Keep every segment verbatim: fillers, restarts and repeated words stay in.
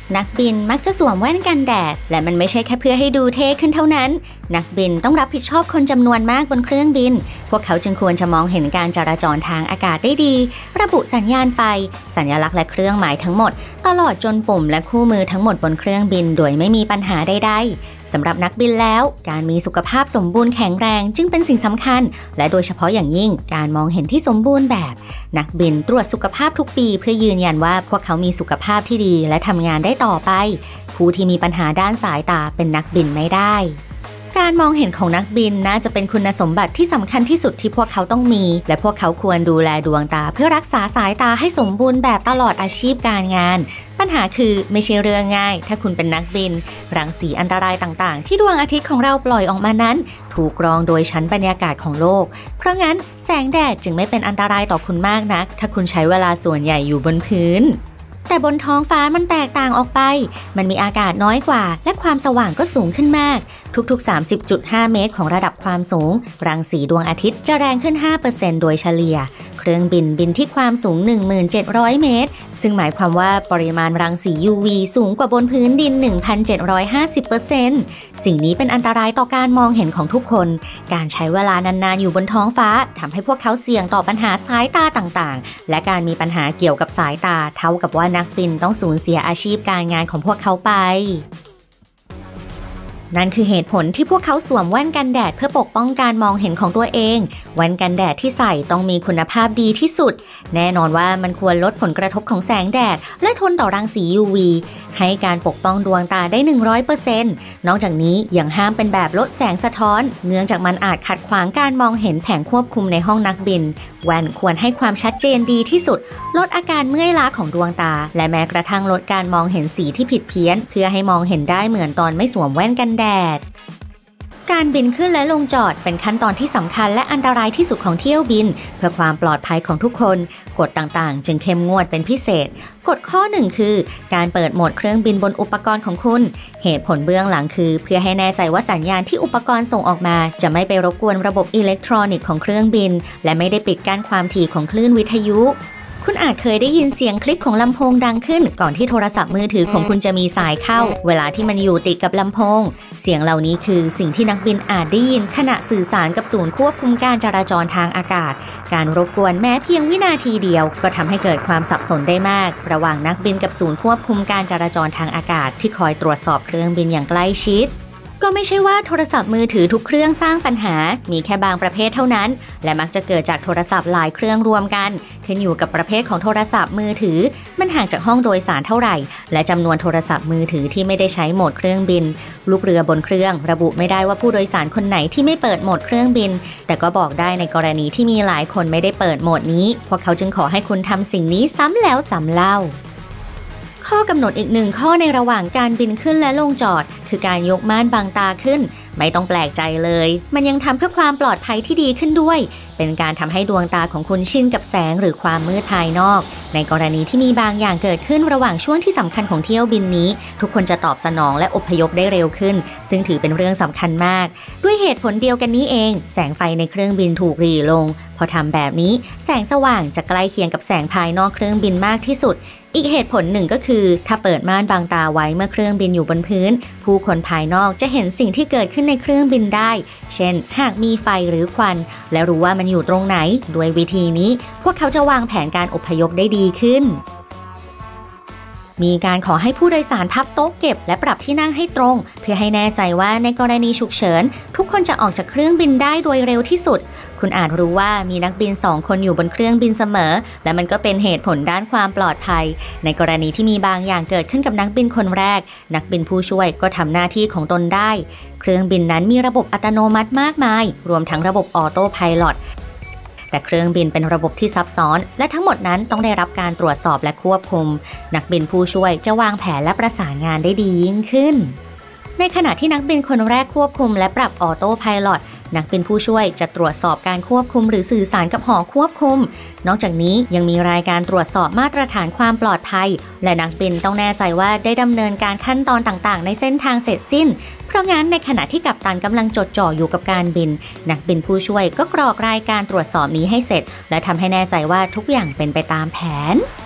นักบินมักจะสวมแว่นกันแดดและมันไม่ใช่แค่เพื่อให้ดูเท่ขึ้นเท่านั้นนักบินต้องรับผิดชอบคนจำนวนมากบนเครื่องบินพวกเขาจึงควรจะมองเห็นการจราจรทางอากาศได้ดีระบุสัญญาณไฟสัญลักษณ์และเครื่องหมายทั้งหมดตลอดจนปุ่มและคู่มือทั้งหมดบนเครื่องบินโดยไม่มีปัญหาใดๆสำหรับนักบินแล้วการมีสุขภาพสมบูรณ์แข็งแรงจึงเป็นสิ่งสำคัญและโดยเฉพาะอย่างยิ่งการมองเห็นที่สมบูรณ์แบบนักบินตรวจสุขภาพทุกปีเพื่อยืนยันว่าพวกเขามีสุขภาพที่ดีและทำงานได้ต่อไปผู้ที่มีปัญหาด้านสายตาเป็นนักบินไม่ได้การมองเห็นของนักบินน่าจะเป็นคุณสมบัติที่สำคัญที่สุดที่พวกเขาต้องมีและพวกเขาควรดูแลดวงตาเพื่อรักษาสายตาให้สมบูรณ์แบบตลอดอาชีพการงานปัญหาคือไม่ใช่เรื่องง่ายถ้าคุณเป็นนักบินรังสีอันตรายต่างๆที่ดวงอาทิตย์ของเราปล่อยออกมานั้นถูกกรองโดยชั้นบรรยากาศของโลกเพราะงั้นแสงแดดจึงไม่เป็นอันตรายต่อคุณมากนักถ้าคุณใช้เวลาส่วนใหญ่อยู่บนพื้นแต่บนท้องฟ้ามันแตกต่างออกไปมันมีอากาศน้อยกว่าและความสว่างก็สูงขึ้นมากทุกๆ สามสิบจุดห้า เมตรของระดับความสูงรังสีดวงอาทิตย์จะแรงขึ้น ห้าเปอร์เซ็นต์ โดยเฉลี่ยเครื่องบินบินที่ความสูง หนึ่งพันเจ็ดร้อย เมตรซึ่งหมายความว่าปริมาณรังสี ยู วี สูงกว่าบนพื้นดิน หนึ่งพันเจ็ดร้อยห้าสิบเปอร์เซ็นต์ สิ่งนี้เป็นอันตรายต่อการมองเห็นของทุกคนการใช้เวลานานๆอยู่บนท้องฟ้าทำให้พวกเขาเสี่ยงต่อปัญหาสายตาต่างๆและการมีปัญหาเกี่ยวกับสายตาเท่ากับว่านักบินต้องสูญเสียอาชีพการงานของพวกเขาไปนั่นคือเหตุผลที่พวกเขาสวมแว่นกันแดดเพื่อปกป้องการมองเห็นของตัวเองแว่นกันแดดที่ใส่ต้องมีคุณภาพดีที่สุดแน่นอนว่ามันควรลดผลกระทบของแสงแดดและทนต่อรังสี ยู วี ให้การปกป้องดวงตาได้ หนึ่งร้อยเปอร์เซ็นต์ นอกจากนี้ยังห้ามเป็นแบบลดแสงสะท้อนเนื่องจากมันอาจขัดขวางการมองเห็นแผงควบคุมในห้องนักบินแว่นควรให้ความชัดเจนดีที่สุดลดอาการเมื่อยล้าของดวงตาและแม้กระทั่งลดการมองเห็นสีที่ผิดเพี้ยนเพื่อให้มองเห็นได้เหมือนตอนไม่สวมแว่นกันแดดการบินขึ้นและลงจอดเป็นขั้นตอนที่สำคัญและอันตรายที่สุดของเที่ยวบินเพื่อความปลอดภัยของทุกคนกฎต่างๆจึงเข้มงวดเป็นพิเศษกฎข้อหนึ่งคือการเปิดโหมดเครื่องบินบนอุปกรณ์ของคุณเหตุผลเบื้องหลังคือเพื่อให้แน่ใจว่าสัญญาณที่อุปกรณ์ส่งออกมาจะไม่ไปรบกวนระบบอิเล็กทรอนิกส์ของเครื่องบินและไม่ได้ปิดกั้นความถี่ของคลื่นวิทยุคุณอาจเคยได้ยินเสียงคลิกของลำโพงดังขึ้นก่อนที่โทรศัพท์มือถือของคุณจะมีสายเข้าเวลาที่มันอยู่ติดกับลำโพงเสียงเหล่านี้คือสิ่งที่นักบินอาจได้ยินขณะสื่อสารกับศูนย์ควบคุมการจราจรทางอากาศการรบกวนแม้เพียงวินาทีเดียวก็ทำให้เกิดความสับสนได้มากระหว่างนักบินกับศูนย์ควบคุมการจราจรทางอากาศที่คอยตรวจสอบเครื่องบินอย่างใกล้ชิดก็ไม่ใช่ว่าโทรศัพท์มือถือทุกเครื่องสร้างปัญหามีแค่บางประเภทเท่านั้นและมักจะเกิดจากโทรศัพท์หลายเครื่องรวมกันขึ้นอยู่กับประเภทของโทรศัพท์มือถือมันห่างจากห้องโดยสารเท่าไหร่และจำนวนโทรศัพท์มือถือที่ไม่ได้ใช้โหมดเครื่องบินลูกเรือบนเครื่องระบุไม่ได้ว่าผู้โดยสารคนไหนที่ไม่เปิดโหมดเครื่องบินแต่ก็บอกได้ในกรณีที่มีหลายคนไม่ได้เปิดโหมดนี้พวกเขาจึงขอให้คุณทำสิ่งนี้ซ้ำแล้วซ้ำเล่าข้อกำหนดอีกหนึ่งข้อในระหว่างการบินขึ้นและลงจอดคือการยกม่านบังตาขึ้นไม่ต้องแปลกใจเลยมันยังทำเพื่อความปลอดภัยที่ดีขึ้นด้วยเป็นการทำให้ดวงตาของคุณชินกับแสงหรือความมืดภายนอกในกรณีที่มีบางอย่างเกิดขึ้นระหว่างช่วงที่สำคัญของเที่ยวบินนี้ทุกคนจะตอบสนองและอพยพได้เร็วขึ้นซึ่งถือเป็นเรื่องสำคัญมากด้วยเหตุผลเดียวกันนี้เองแสงไฟในเครื่องบินถูกหรี่ลงพอทำแบบนี้แสงสว่างจะใกล้เคียงกับแสงภายนอกเครื่องบินมากที่สุดอีกเหตุผลหนึ่งก็คือถ้าเปิดม่านบังตาไว้เมื่อเครื่องบินอยู่บนพื้นผู้คนภายนอกจะเห็นสิ่งที่เกิดขึ้นในเครื่องบินได้เช่นหากมีไฟหรือควันและรู้ว่ามันอยู่ตรงไหนด้วยวิธีนี้พวกเขาจะวางแผนการอพยพได้ดีขึ้นมีการขอให้ผู้โดยสารพับโต๊ะเก็บและปรับที่นั่งให้ตรงเพื่อให้แน่ใจว่าในกรณีฉุกเฉินทุกคนจะออกจากเครื่องบินได้โดยเร็วที่สุดคุณอาจรู้ว่ามีนักบินสองคนอยู่บนเครื่องบินเสมอและมันก็เป็นเหตุผลด้านความปลอดภัยในกรณีที่มีบางอย่างเกิดขึ้นกับนักบินคนแรกนักบินผู้ช่วยก็ทำหน้าที่ของตนได้เครื่องบินนั้นมีระบบอัตโนมัติมากมายรวมทั้งระบบออโต้ไพลอตแต่เครื่องบินเป็นระบบที่ซับซ้อนและทั้งหมดนั้นต้องได้รับการตรวจสอบและควบคุมนักบินผู้ช่วยจะวางแผนและประสานงานได้ดียิ่งขึ้นในขณะที่นักบินคนแรกควบคุมและปรับออโต้ไพลอตนักบินผู้ช่วยจะตรวจสอบการควบคุมหรือสื่อสารกับหอควบคุมนอกจากนี้ยังมีรายการตรวจสอบมาตรฐานความปลอดภัยและนักบินต้องแน่ใจว่าได้ดำเนินการขั้นตอนต่างๆในเส้นทางเสร็จสิ้นเพราะงั้นในขณะที่กัปตันกำลังจดจ่ออยู่กับการบินนักบินผู้ช่วยก็กรอกรายการตรวจสอบนี้ให้เสร็จและทำให้แน่ใจว่าทุกอย่างเป็นไปตามแผน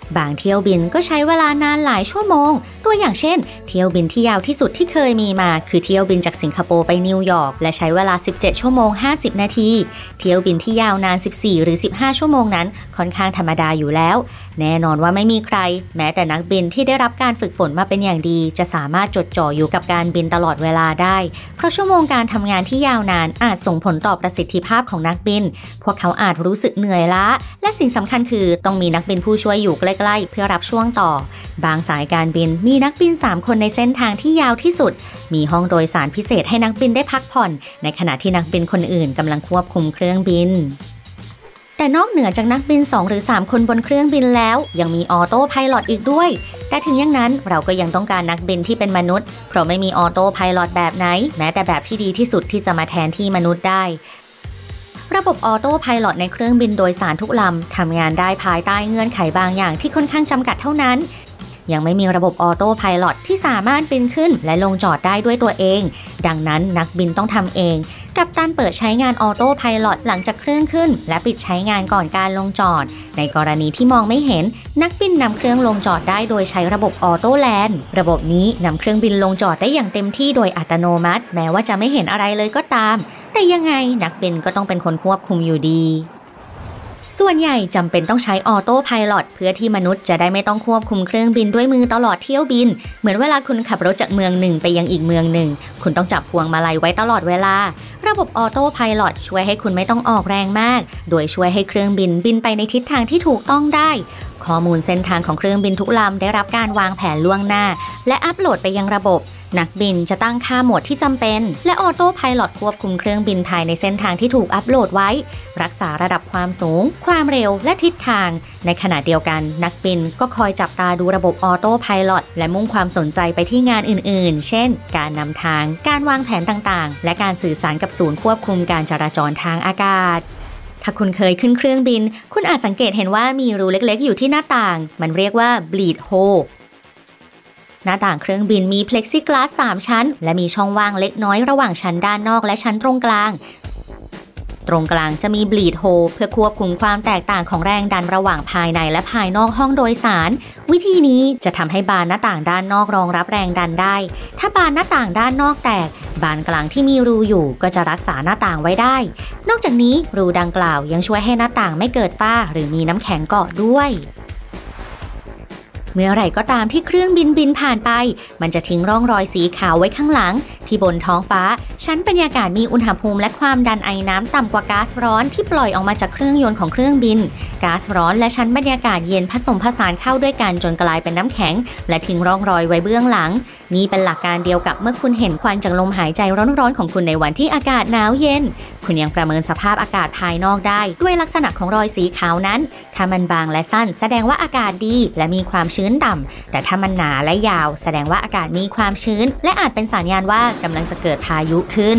บางเที่ยวบินก็ใช้เวลานานหลายชั่วโมงตัวอย่างเช่นเที่ยวบินที่ยาวที่สุดที่เคยมีมาคือเที่ยวบินจากสิงคโปร์ไปนิวยอร์กและใช้เวลาสิบเจ็ดชั่วโมงห้าสิบนาทีเที่ยวบินที่ยาวนานสิบสี่หรือสิบห้าชั่วโมงนั้นค่อนข้างธรรมดาอยู่แล้วแน่นอนว่าไม่มีใครแม้แต่นักบินที่ได้รับการฝึกฝนมาเป็นอย่างดีจะสามารถจดจ่ออยู่กับการบินตลอดเวลาได้เพราะชั่วโมงการทำงานที่ยาวนานอาจส่งผลต่อประสิทธิภาพของนักบินพวกเขาอาจรู้สึกเหนื่อยล้าและสิ่งสำคัญคือต้องมีนักบินผู้ช่วยอยู่ใกล้ๆเพื่อรับช่วงต่อบางสายการบินมีนักบินสามคนในเส้นทางที่ยาวที่สุดมีห้องโดยสารพิเศษให้นักบินได้พักผ่อนในขณะที่นักบินคนอื่นกำลังควบคุมเครื่องบินแต่นอกเหนือจากนักบินสองหรือสามคนบนเครื่องบินแล้วยังมีออโต้ไพลอตอีกด้วยแต่ถึงอย่างนั้นเราก็ยังต้องการนักบินที่เป็นมนุษย์เพราะไม่มีออโต้ไพลอตแบบไหนแม้แต่แบบที่ดีที่สุดที่จะมาแทนที่มนุษย์ได้ระบบออโต้ไพลอตในเครื่องบินโดยสารทุกลำทำงานได้ภายใต้เงื่อนไขบางอย่างที่ค่อนข้างจำกัดเท่านั้นยังไม่มีระบบออโต้ไพลอตที่สามารถบินขึ้นและลงจอดได้ด้วยตัวเองดังนั้นนักบินต้องทำเองกัปตันเปิดใช้งานออโต้ไพลอตหลังจากเครื่องขึ้นและปิดใช้งานก่อนการลงจอดในกรณีที่มองไม่เห็นนักบินนำเครื่องลงจอดได้โดยใช้ระบบออโต้แลนด์ระบบนี้นำเครื่องบินลงจอดได้อย่างเต็มที่โดยอัตโนมัติแม้ว่าจะไม่เห็นอะไรเลยก็ตามแต่ยังไงนักบินก็ต้องเป็นคนควบคุมอยู่ดีส่วนใหญ่จำเป็นต้องใช้ออโต้ไพลอตเพื่อที่มนุษย์จะได้ไม่ต้องควบคุมเครื่องบินด้วยมือตลอดเที่ยวบินเหมือนเวลาคุณขับรถจากเมืองหนึ่งไปยังอีกเมืองหนึ่งคุณต้องจับพวงมาลัยไว้ตลอดเวลาระบบออโต้ไพลอตช่วยให้คุณไม่ต้องออกแรงมากโดยช่วยให้เครื่องบินบินไปในทิศทางที่ถูกต้องได้ข้อมูลเส้นทางของเครื่องบินทุกลำได้รับการวางแผนล่วงหน้าและอัปโหลดไปยังระบบนักบินจะตั้งค่าโหมดที่จำเป็นและออโต้ไพลอตควบคุมเครื่องบินภายในเส้นทางที่ถูกอัปโหลดไว้รักษาระดับความสูงความเร็วและทิศทางในขณะเดียวกันนักบินก็คอยจับตาดูระบบออโต้ไพลอตและมุ่งความสนใจไปที่งานอื่นๆเช่นการนำทางการวางแผนต่างๆและการสื่อสารกับศูนย์ควบคุมการจราจรทางอากาศถ้าคุณเคยขึ้นเครื่องบินคุณอาจสังเกตเห็นว่ามีรูเล็กๆอยู่ที่หน้าต่างมันเรียกว่า bleed holeหน้าต่างเครื่องบินมีเพล็กซิกลาสสามชั้นและมีช่องว่างเล็กน้อยระหว่างชั้นด้านนอกและชั้นตรงกลางตรงกลางจะมีบลีดโฮลเพื่อควบคุมความแตกต่างของแรงดันระหว่างภายในและภายนอกห้องโดยสารวิธีนี้จะทำให้บานหน้าต่างด้านนอกรองรับแรงดันได้ถ้าบานหน้าต่างด้านนอกแตกบานกลางที่มีรูอยู่ก็จะรักษาหน้าต่างไว้ได้นอกจากนี้รูดังกล่าวยังช่วยให้หน้าต่างไม่เกิดฝ้าหรือมีน้ำแข็งเกาะด้วยเมื่อไหร่ก็ตามที่เครื่องบินบินผ่านไปมันจะทิ้งร่องรอยสีขาวไว้ข้างหลังที่บนท้องฟ้าชั้นบรรยากาศมีอุณหภูมิและความดันไอน้ำต่ำกว่าก๊าซร้อนที่ปล่อยออกมาจากเครื่องยนต์ของเครื่องบินก๊าซร้อนและชั้นบรรยากาศเย็นผสมผสานเข้าด้วยกันจนกลายเป็นน้ำแข็งและทิ้งร่องรอยไว้เบื้องหลังนี่เป็นหลักการเดียวกับเมื่อคุณเห็นควันจากลมหายใจร้อนๆของคุณในวันที่อากาศหนาวเย็นคุณยังประเมินสภาพอากาศภายนอกได้ด้วยลักษณะของรอยสีขาวนั้นถ้ามันบางและสั้นแสดงว่าอากาศดีและมีความชื้นต่ำแต่ถ้ามันหนาและยาวแสดงว่าอากาศมีความชื้นและอาจเป็นสัญญาณว่ากำลังจะเกิดพายุขึ้น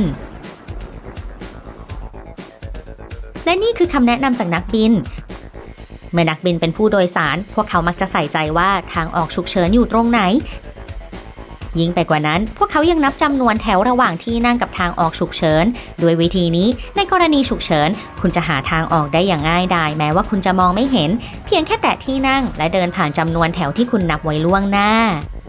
และนี่คือคำแนะนำจากนักบินเมื่อนักบินเป็นผู้โดยสารพวกเขามักจะใส่ใจว่าทางออกฉุกเฉินอยู่ตรงไหนยิ่งไปกว่านั้นพวกเขายังนับจำนวนแถวระหว่างที่นั่งกับทางออกฉุกเฉินด้วยวิธีนี้ในกรณีฉุกเฉินคุณจะหาทางออกได้อย่างง่ายดายแม้ว่าคุณจะมองไม่เห็นเพียงแค่แตะที่นั่งและเดินผ่านจำนวนแถวที่คุณนับไว้ล่วงหน้า